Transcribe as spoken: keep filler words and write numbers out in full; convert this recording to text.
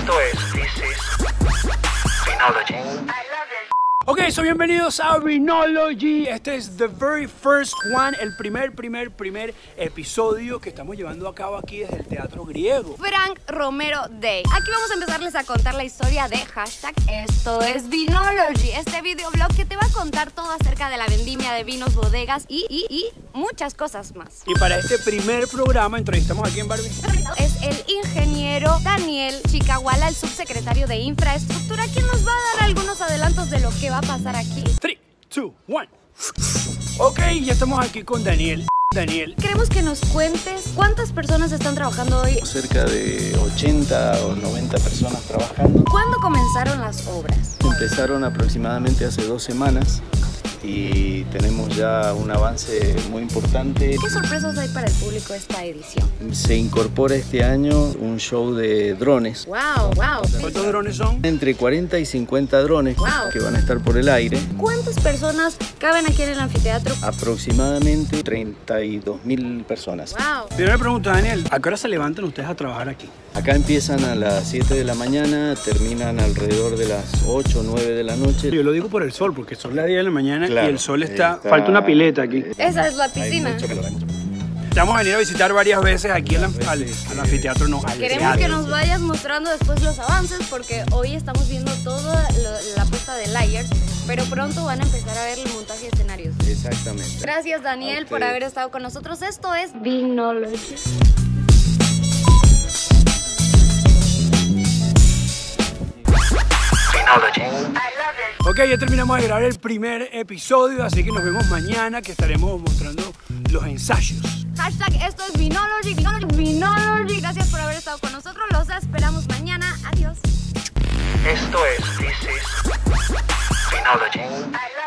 Esto es This is Vinology. Ok, so bienvenidos a Vinology. Este es the very first one, el primer, primer, primer episodio que estamos llevando a cabo aquí desde el Teatro Griego. Frank Romero Day. Aquí vamos a empezarles a contar la historia de hashtag Esto es Vinology, este videoblog que te va a contar todo acerca de la vendimia de vinos, bodegas y, y, y muchas cosas más. Y para este primer programa entrevistamos aquí en Barbie. Es el ingeniero Daniel Chicahuala, el subsecretario de Infraestructura, quien nos va a dar algunos adelantos de lo que va a pasar aquí. tres, dos, uno. Ok, ya estamos aquí con Daniel. Daniel, queremos que nos cuentes cuántas personas están trabajando hoy. Cerca de ochenta o noventa personas trabajando. ¿Cuándo comenzaron las obras? Empezaron aproximadamente hace dos semanas y tenemos ya un avance muy importante. ¿Qué sorpresas hay para el público esta edición? Se incorpora este año un show de drones. ¡Wow! ¡Wow! ¿cuántos drones son? Entre cuarenta y cincuenta drones Wow. que van a estar por el aire. ¿Cuántas personas caben aquí en el anfiteatro? Aproximadamente treinta y dos mil personas. ¡Wow! Primera pregunta, Daniel, ¿a qué hora se levantan ustedes a trabajar aquí? Acá empiezan a las siete de la mañana, terminan alrededor de las ocho o nueve de la noche. Yo lo digo por el sol, porque son las diez de la mañana Claro, y el sol está... está- Falta una pileta aquí. Esa es la Hay piscina. mucho calor, hay mucho calor. Vamos a venir a visitar varias veces aquí al, al, al anfiteatro, no, al Queremos teatro. que nos vayas mostrando después los avances porque hoy estamos viendo toda lo- la puesta de layers, pero pronto van a empezar a ver el montaje de escenarios. Exactamente. Gracias, A Daniel, por ustedes. haber estado con nosotros. Esto es Vinology. Vinology. Ok, ya terminamos de grabar el primer episodio, así que nos vemos mañana que estaremos mostrando los ensayos. Hashtag Esto es Vinology, Vinology, Vinology. Gracias por haber estado con nosotros. Los esperamos mañana. Adiós. Esto es This is Vinology.